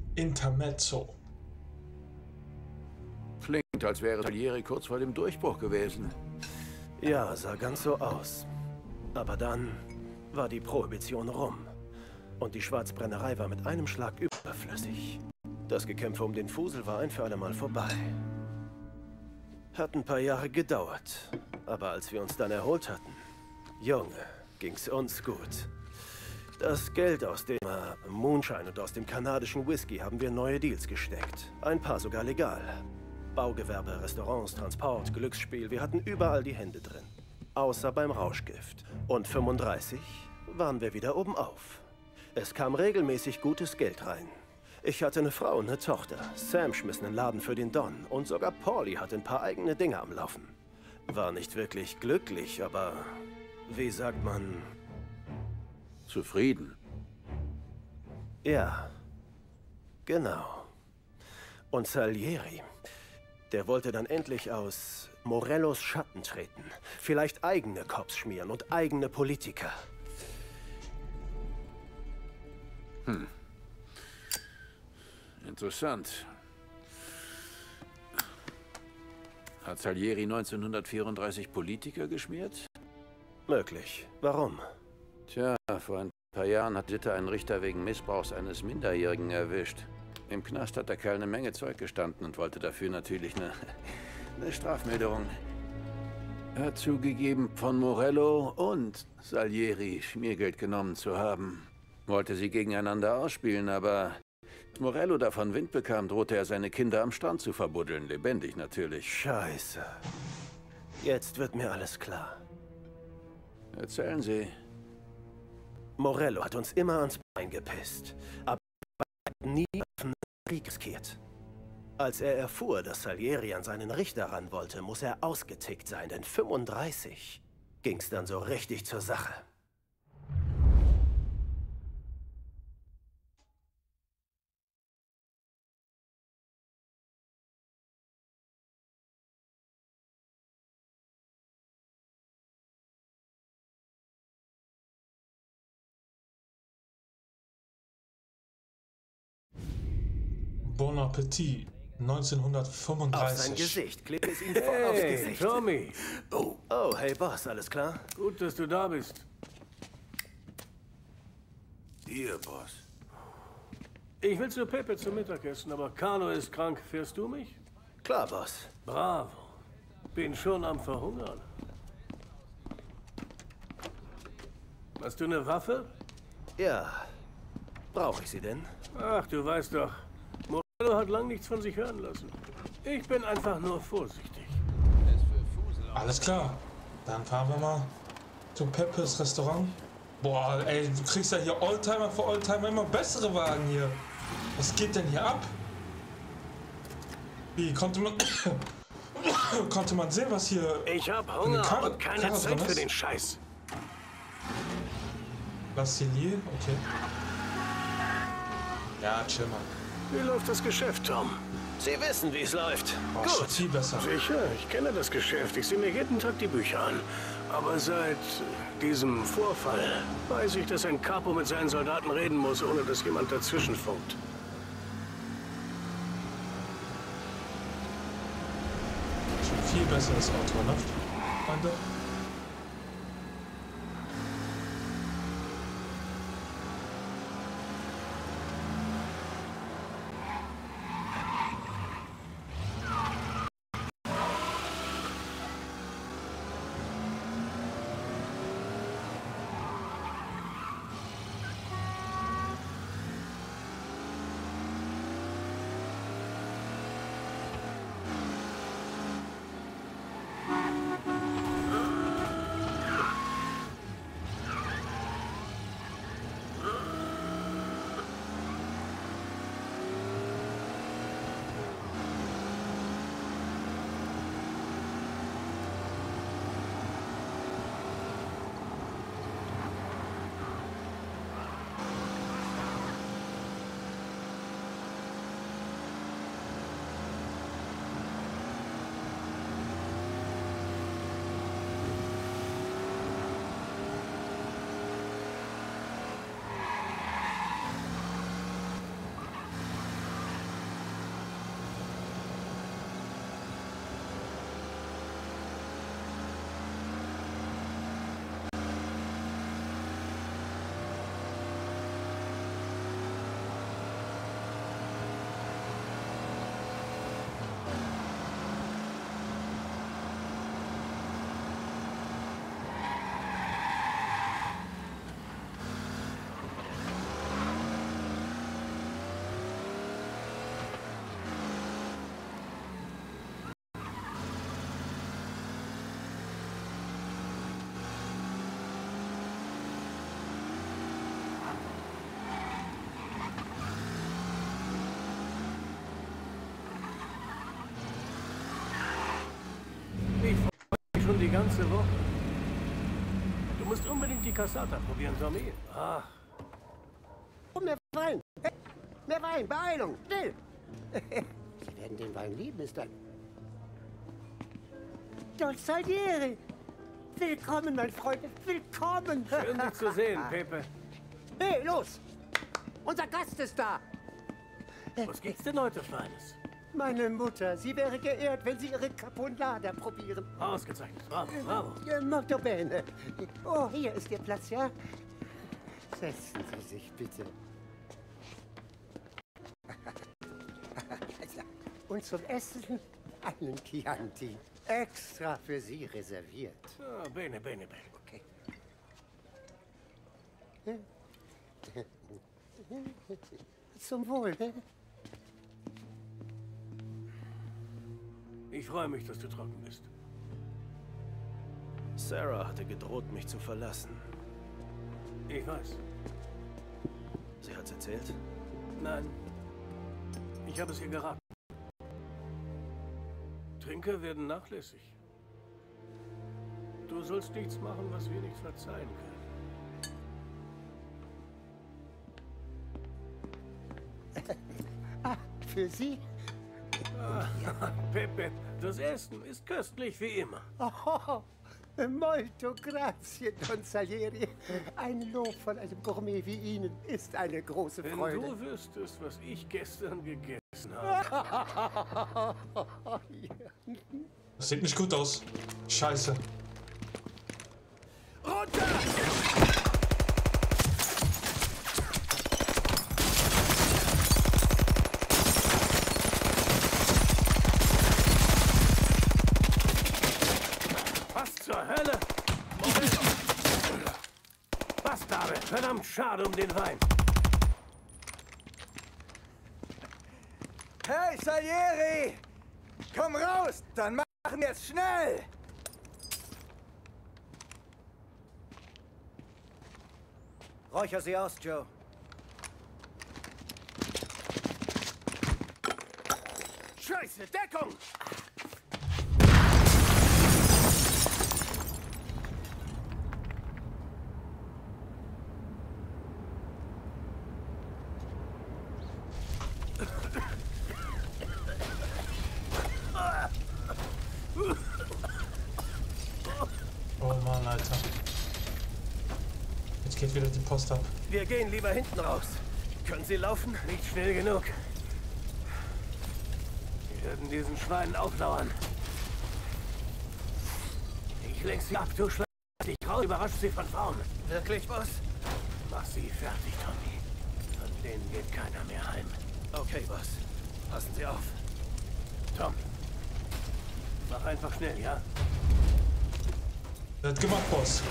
Intermezzo. Klingt, als wäre Salieri kurz vor dem Durchbruch gewesen. Ja, sah ganz so aus. Aber dann war die Prohibition rum. Und die Schwarzbrennerei war mit einem Schlag überflüssig. Das Gekämpfe um den Fusel war ein für alle Mal vorbei. Hat ein paar Jahre gedauert. Aber als wir uns dann erholt hatten, Junge, ging's uns gut. Das Geld aus dem Moonshine und aus dem kanadischen Whisky haben wir neue Deals gesteckt. Ein paar sogar legal. Baugewerbe, Restaurants, Transport, Glücksspiel, wir hatten überall die Hände drin. Außer beim Rauschgift. Und 35 waren wir wieder oben auf. Es kam regelmäßig gutes Geld rein. Ich hatte eine Frau und eine Tochter. Sam schmiss einen Laden für den Don. Und sogar Paulie hatte ein paar eigene Dinge am Laufen. War nicht wirklich glücklich, aber wie sagt man? Zufrieden. Ja, genau. Und Salieri, der wollte dann endlich aus Morellos Schatten treten. Vielleicht eigene Cops schmieren und eigene Politiker. Interessant. Hat Salieri 1934 Politiker geschmiert? Möglich. Warum? Tja, vor ein paar Jahren hat Sitte einen Richter wegen Missbrauchs eines Minderjährigen erwischt. Im Knast hat der Kerl eine Menge Zeug gestanden und wollte dafür natürlich eine Strafmilderung. Er hat zugegeben, von Morello und Salieri Schmiergeld genommen zu haben. Wollte sie gegeneinander ausspielen, aber als Morello davon Wind bekam, drohte er seine Kinder am Strand zu verbuddeln. Lebendig natürlich. Scheiße. Jetzt wird mir alles klar. Erzählen Sie. Morello hat uns immer ans Bein gepisst, aber er hat nie einen Krieg riskiert. Als er erfuhr, dass Salieri an seinen Richter ran wollte, muss er ausgetickt sein, denn 35 ging's dann so richtig zur Sache. Bon Appetit, Auf sein 1935. Gesicht, klebt es ihm voll aufs Hey, Gesicht. Tommy. Oh, hey Boss, alles klar? Gut, dass du da bist. Hier, Boss. Ich will zu Pepe zum Mittagessen, aber Carlo ist krank. Fährst du mich? Klar, Boss. Bravo. Bin schon am Verhungern. Hast du eine Waffe? Ja. Brauche ich sie denn? Ach, du weißt doch, Morello hat lang nichts von sich hören lassen. Ich bin einfach nur vorsichtig. Alles klar. Dann fahren wir mal zu Peppes Restaurant. Boah, ey, du kriegst ja hier Oldtimer für Oldtimer immer bessere Wagen hier. Was geht denn hier ab? Wie, konnte man sehen, was hier... Ich hab in Hunger den Karre- und keine Karre Zeit drin für ist? den Scheiß. Lassilier? Okay. Ja, chill mal. Wie läuft das Geschäft, Tom? Sie wissen, wie es läuft. Oh, schon viel besser. Sicher, ich kenne das Geschäft. Ich sehe mir jeden Tag die Bücher an. Aber seit diesem Vorfall weiß ich, dass ein Capo mit seinen Soldaten reden muss, ohne dass jemand dazwischen funkt. Schon viel besseres Auto, ne? Freunde? schon die ganze Woche. Du musst unbedingt die Cassata probieren, Tommy. Ach. Oh, mehr Wein! Hey, mehr Wein! Beeilung! Schnell! Sie werden den Wein lieben, Mr. Don Salieri! Willkommen, mein Freund! Willkommen! Schön, dich zu sehen, Pepe. Hey, los! Unser Gast ist da! Was gibt's denn heute Feines? Meine Mutter, sie wäre geehrt, wenn Sie Ihre Caponata probieren. Ausgezeichnet. Bravo, bravo. Molto bene. Oh, hier ist Ihr Platz, ja? Setzen Sie sich bitte. Und zum Essen einen Chianti. Extra für Sie reserviert. Ah, bene, bene, bene. Okay. Zum Wohl, ne? Ich freue mich, dass du trocken bist. Sarah hatte gedroht, mich zu verlassen. Ich weiß. Sie hat's erzählt? Nein. Ich habe es ihr geraten. Trinker werden nachlässig. Du sollst nichts machen, was wir nicht verzeihen können. Ah, für Sie? Pepe, das Essen ist köstlich wie immer. Oh, molto grazie, Don Salieri. Ein Lob von einem Gourmet wie Ihnen ist eine große Wenn Freude. du wüsstest, was ich gestern gegessen habe. Das sieht nicht gut aus. Scheiße. Runter! Was zur Hölle? Moment! Bastarde! Verdammt schade um den Wein. Hey, Salieri! Komm raus, dann machen wir es schnell! Räucher sie aus, Joe. Scheiße, Deckung! Oh Mann, Alter. Jetzt geht wieder die Post ab. Wir gehen lieber hinten raus. Können Sie laufen? Nicht schnell genug. Wir werden diesen Schweinen auflauern. Ich lenk sie ab, du schlägst dich raus, überrascht sie von vorne. Wirklich, Boss? Mach sie fertig, Tommy. Von denen geht keiner mehr heim. Okay, Boss. Passen Sie auf. Tom, mach einfach schnell, ja? Wird gemacht, Boss.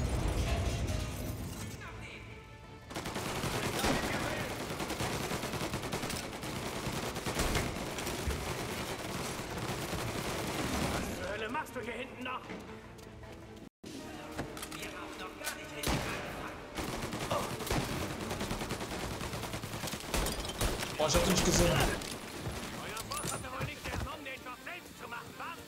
Was zur Hölle machst du hier hinten noch? Oh, ich hab den nicht gesehen. Euer Boss hatte wohl nicht erfunden, den Job selbst zu machen, was?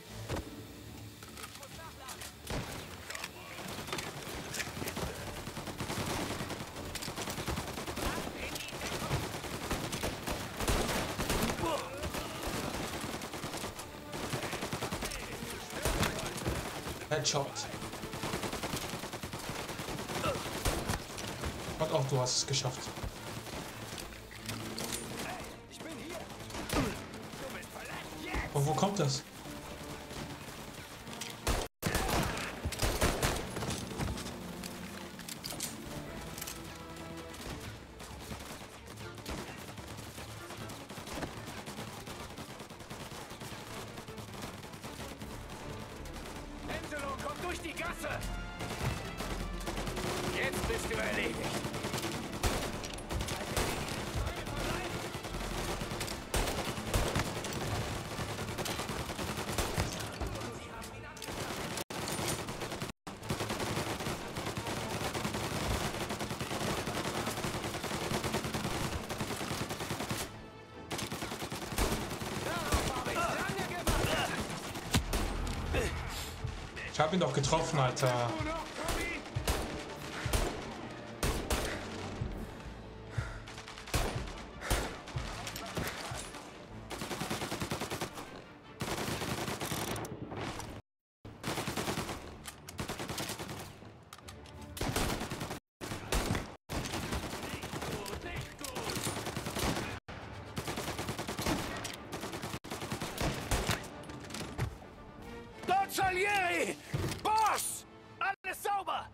Headshot. Und auch du hast es geschafft. Und wo kommt das? Angelo, komm durch die Gasse! Jetzt bist du erledigt. Ich hab ihn doch getroffen, Alter. Salieri! Boss! Alles sauber!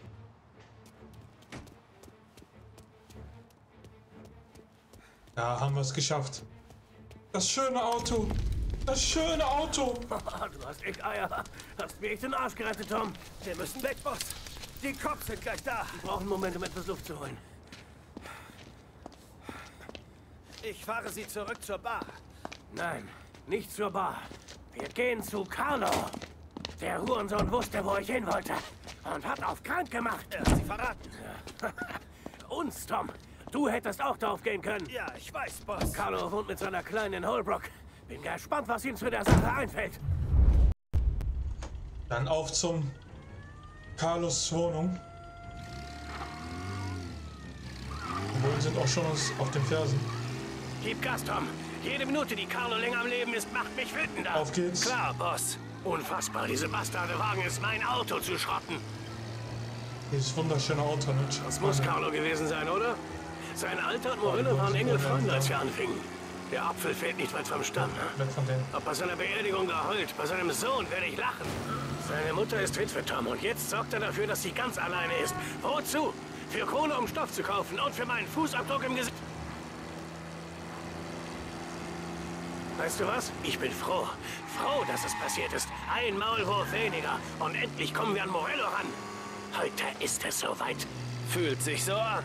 Ja, haben wir es geschafft. Das schöne Auto. Das schöne Auto. Du hast echt Eier. Hast mir echt den Arsch gerettet, Tom. Wir müssen weg, Boss. Die Cops sind gleich da. Wir brauchen einen Moment, um etwas Luft zu holen. Ich fahre Sie zurück zur Bar. Nein, nicht zur Bar. Wir gehen zu Carlo. Der Hurensohn wusste, wo ich hin wollte. Und hat auf krank gemacht. Er hat Sie verraten. Uns, Tom. Du hättest auch drauf gehen können. Ja, ich weiß, Boss. Carlo wohnt mit seiner Kleinen in Holbrook. Bin gespannt, was ihm zu der Sache einfällt. Dann auf zum Carlos Wohnung. Die Bullen sind auch schon auf den Fersen. Gib Gas, Tom. Jede Minute, die Carlo länger am Leben ist, macht mich wütender. Auf geht's. Klar, Boss. Unfassbar, diese Bastarde-Wagen ist mein Auto zu schrotten. Dieses wunderschöne Auto, ne? Das muss Carlo gewesen sein, oder? Sein Alter und Morello waren enge Freunde, als wir anfingen. Der Apfel fällt nicht weit vom Stamm. Weg von denen. Ob bei seiner Beerdigung geheult, bei seinem Sohn werde ich lachen. Seine Mutter ist Witwe, Tom, und jetzt sorgt er dafür, dass sie ganz alleine ist. Wozu? Für Kohle, um Stoff zu kaufen und für meinen Fußabdruck im Gesicht. Weißt du was? Ich bin froh. Froh, dass es passiert ist. Ein Maulwurf weniger. Und endlich kommen wir an Morello ran. Heute ist es soweit. Fühlt sich so an.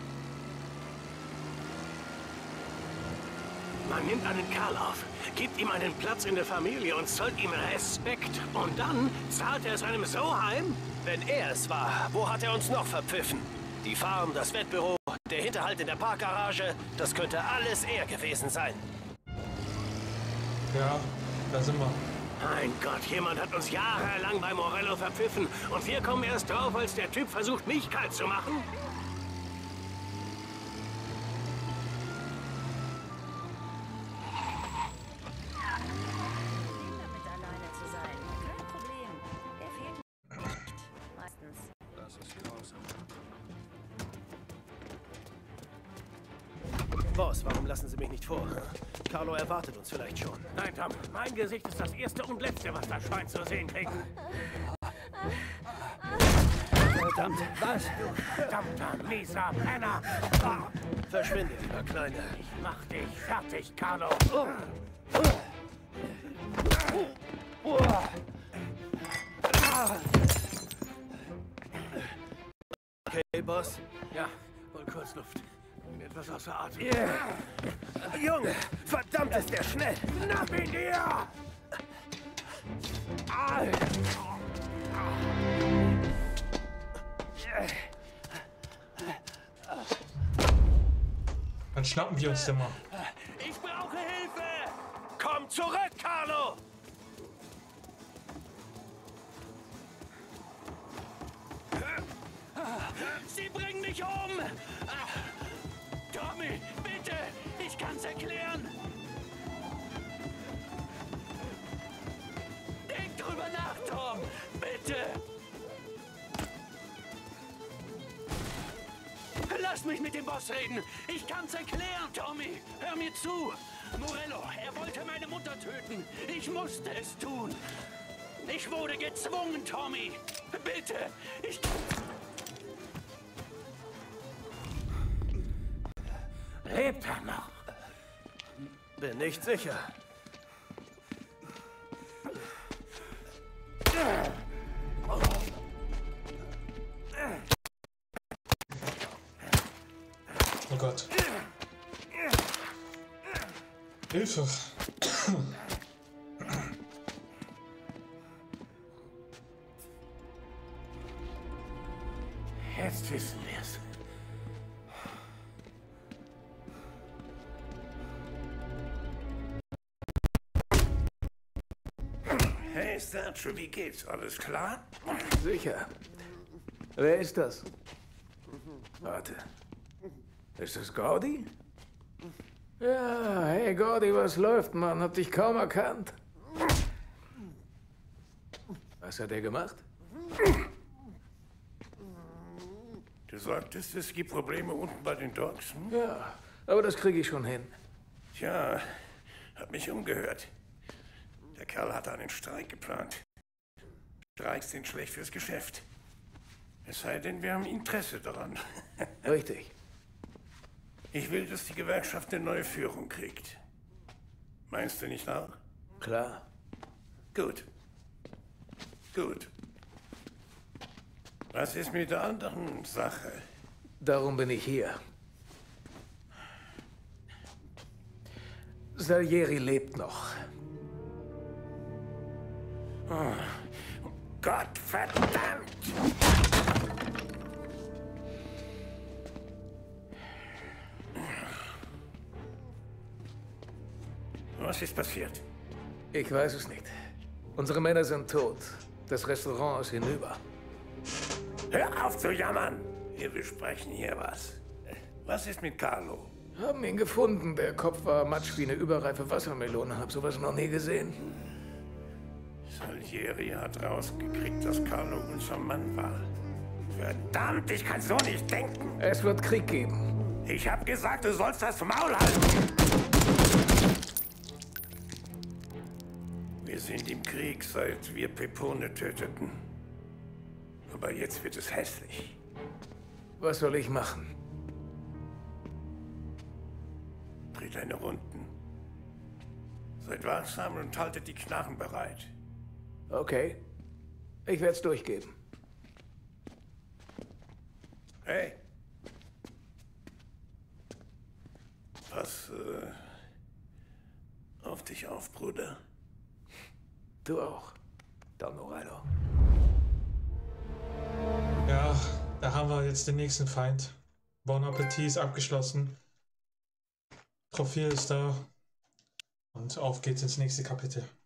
Man nimmt einen Kerl auf, gibt ihm einen Platz in der Familie und zollt ihm Respekt. Und dann zahlt er es einem so heim? Wenn er es war, wo hat er uns noch verpfiffen? Die Farm, das Wettbüro, der Hinterhalt in der Parkgarage, das könnte alles er gewesen sein. Ja, da sind wir. Mein Gott, jemand hat uns jahrelang bei Morello verpfiffen und wir kommen erst drauf, als der Typ versucht, mich kalt zu machen? Damit alleine zu sein. Kein Problem. Er fehlt nicht. Meistens. Das ist grausam. Boss, warum lassen Sie mich nicht vor? Carlo erwartet uns vielleicht schon. Nein, Tom. Mein Gesicht ist das erste und letzte, was das Schwein zu sehen kriegt. Verdammt, was? Du verdammter, mieser Penner! Verschwinde, lieber Kleine. Ich mach dich fertig, Carlo. Okay, Boss? Ja, hol kurz Luft. Bin etwas außer Atem. Junge, verdammt ist der schnell! Schnapp ihn dir! Dann schnappen wir uns den mal. Ich brauche Hilfe! Komm zurück, Carlo! Sie bringen mich um! Tommy, bitte! Ich kann's erklären! Denk drüber nach, Tom! Bitte! Lass mich mit dem Boss reden! Ich kann's erklären, Tommy! Hör mir zu! Morello, er wollte meine Mutter töten! Ich musste es tun! Ich wurde gezwungen, Tommy! Bitte! Ich... Lebt er noch? Bin nicht sicher. Oh Gott. Hilfe. Jetzt wissen wir es. Hey, Sergio, wie geht's? Alles klar? Sicher. Wer ist das? Warte. Ist das Gordy? Ja, hey Gordy, was läuft, Mann? Hab dich kaum erkannt. Was hat er gemacht? Du sagtest, es gibt Probleme unten bei den Docks, hm? Ja, aber das kriege ich schon hin. Tja, hab mich umgehört. Der Kerl hatte einen Streik geplant. Streiks sind schlecht fürs Geschäft. Es sei denn, wir haben Interesse daran. Richtig. Ich will, dass die Gewerkschaft eine neue Führung kriegt. Meinst du nicht auch? Klar. Gut. Gut. Was ist mit der anderen Sache? Darum bin ich hier. Salieri lebt noch. Oh, Gott verdammt! Was ist passiert? Ich weiß es nicht. Unsere Männer sind tot. Das Restaurant ist hinüber. Hör auf zu jammern! Wir besprechen hier was. Was ist mit Carlo? Haben ihn gefunden. Der Kopf war matsch wie eine überreife Wassermelone. Hab sowas noch nie gesehen. Salieri hat rausgekriegt, dass Carlo unser Mann war. Verdammt, ich kann so nicht denken. Es wird Krieg geben. Ich hab gesagt, du sollst das Maul halten. Wir sind im Krieg, seit wir Pepone töteten. Aber jetzt wird es hässlich. Was soll ich machen? Dreht deine Runden. Seid wachsam und haltet die Knarren bereit. Okay. Ich werde es durchgeben. Hey. Pass auf dich auf, Bruder. Du auch, Don Morello. Ja, da haben wir jetzt den nächsten Feind. Bon Appetit ist abgeschlossen. Trophäe ist da. Und auf geht's ins nächste Kapitel.